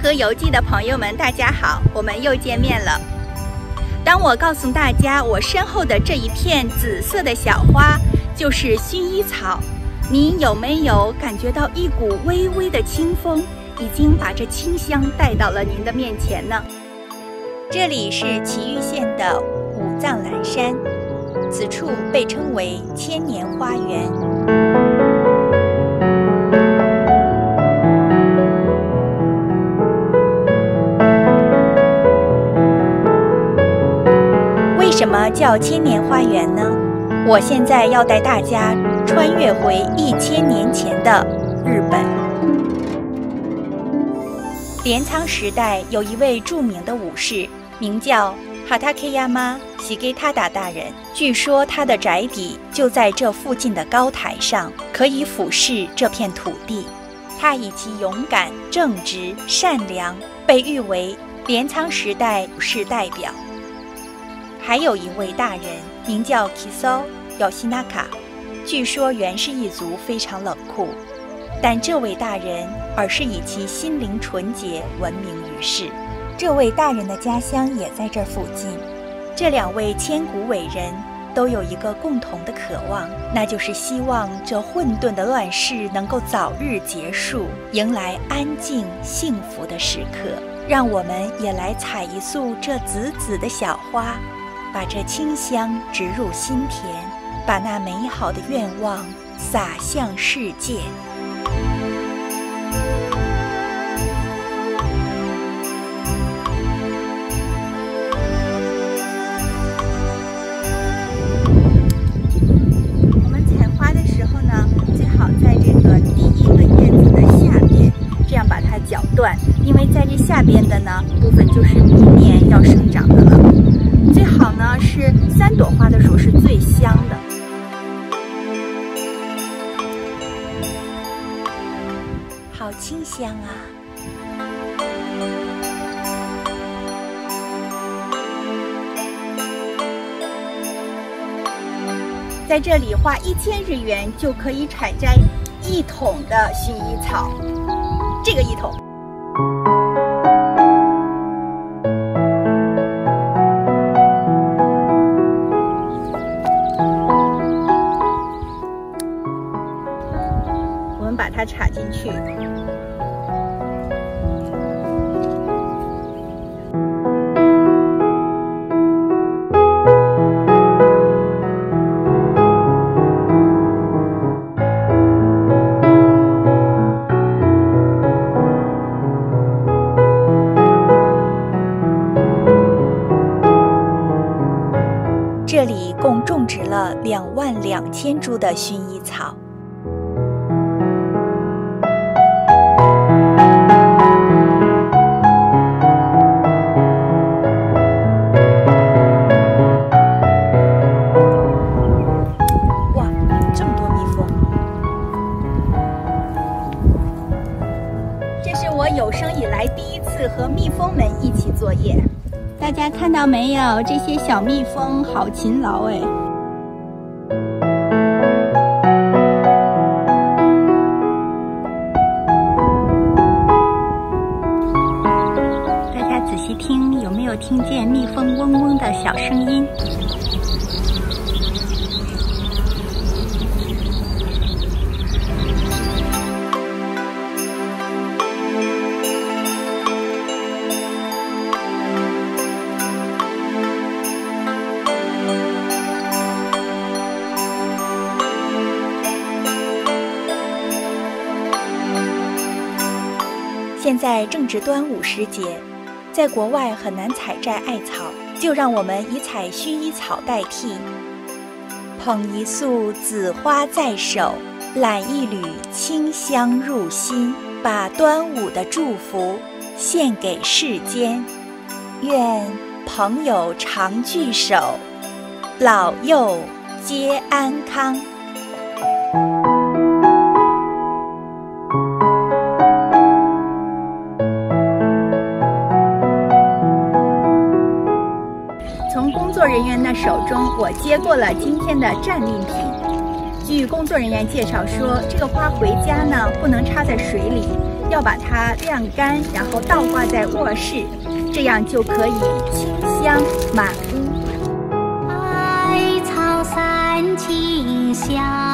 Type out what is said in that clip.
河游记的朋友们，大家好，我们又见面了。当我告诉大家我身后的这一片紫色的小花就是薰衣草，您有没有感觉到一股微微的清风已经把这清香带到了您的面前呢？这里是崎玉县的武藏蓝山，此处被称为千年花园。为什么叫千年花园呢？我现在要带大家穿越回1000年前的日本。镰仓时代有一位著名的武士，名叫Hatakeyama Shigetada大人。据说他的宅邸就在这附近的高台上，可以俯视这片土地。他以其勇敢、正直、善良，被誉为镰仓时代武士代表。还有一位大人名叫 Kiso Yoshinaka， 据说源氏一族非常冷酷，但这位大人而是以其心灵纯洁闻名于世。这位大人的家乡也在这附近。这两位千古伟人都有一个共同的渴望，那就是希望这混沌的乱世能够早日结束，迎来安静幸福的时刻。让我们也来采一束这紫紫的小花，把这清香植入心田，把那美好的愿望洒向世界。我们采花的时候呢，最好在这个第一个叶子的下边，这样把它绞断，因为在这下边的呢部分就是明年要生长的了。最好呢是3朵花的时候是最香的。好清香啊！在这里花1000日元就可以采摘1桶的薰衣草，这个1桶。把它插进去，这里共种植了22000株的薰衣草。我有生以来第一次和蜜蜂们一起作业，大家看到没有？这些小蜜蜂好勤劳哎！大家仔细听，有没有听见蜜蜂嗡嗡的小声音？现在正值端午时节，在国外很难采摘艾草，就让我们以采薰衣草代替。捧一束紫花在手，揽一缕清香入心，把端午的祝福献给世间。愿朋友常聚首，老幼皆安康。从工作人员的手中，我接过了今天的战利品。据工作人员介绍说，这个花回家呢不能插在水里， 要把它晾干，然后倒挂在卧室，这样就可以清香满屋。 百草散清香。